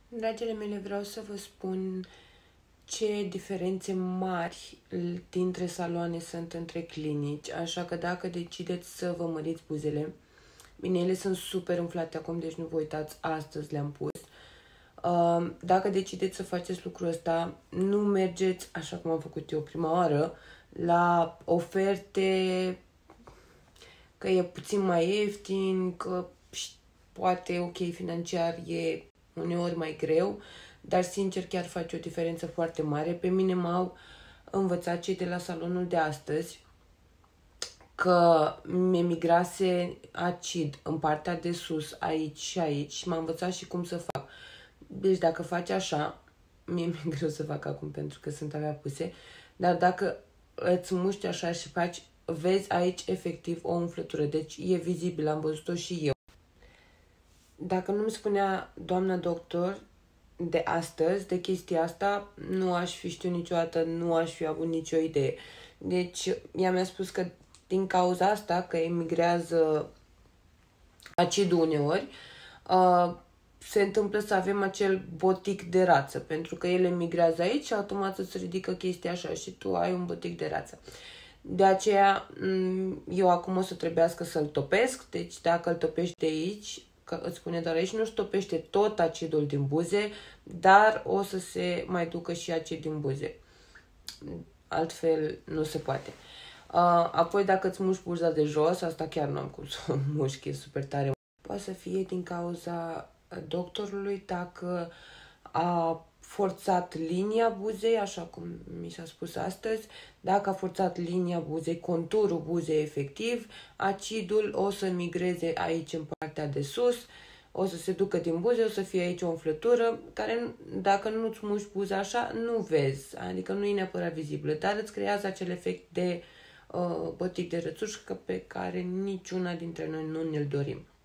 Dragile mele, vreau să vă spun ce diferențe mari dintre saloane sunt între clinici, așa că dacă decideți să vă măriți buzele, bine, ele sunt super umflate acum, deci nu vă uitați, astăzi le-am pus. Dacă decideți să faceți lucrul ăsta, nu mergeți, așa cum am făcut eu prima oară, la oferte că e puțin mai ieftin, că poate, ok, financiar e uneori mai greu, dar sincer chiar face o diferență foarte mare. Pe mine m-au învățat cei de la salonul de astăzi că mi-emigrase acid în partea de sus, aici și aici, și m-a învățat și cum să fac. Deci dacă faci așa, mie mi-e greu să fac acum pentru că sunt avea puse, dar dacă îți muști așa și faci, vezi aici efectiv o umflătură, deci e vizibil, am văzut-o și eu. Dacă nu-mi spunea doamna doctor de astăzi, de chestia asta, nu aș fi știut niciodată, nu aș fi avut nicio idee. Deci, ea mi-a spus că din cauza asta, că emigrează acidul uneori, se întâmplă să avem acel botic de rață, pentru că ele migrează aici și automat îți ridică chestia așa și tu ai un botic de rață. De aceea, eu acum o să trebuiască să-l topesc, deci dacă îl topești de aici, că îți spune doar aici, nu-și topește tot acidul din buze, dar o să se mai ducă și acid din buze. Altfel nu se poate. Apoi dacă îți muști buza de jos, asta chiar nu am cum să o mușchi, e super tare. Poate să fie din cauza doctorului dacă a forțat linia buzei, așa cum mi s-a spus astăzi. Dacă a forțat linia buzei, conturul buzei efectiv, acidul o să migreze aici în partea de sus, o să se ducă din buze, o să fie aici o umflătură care, dacă nu-ți muști buza așa, nu vezi, adică nu e neapărat vizibilă, dar îți creează acel efect de botic de rățușcă pe care niciuna dintre noi nu ne-l dorim.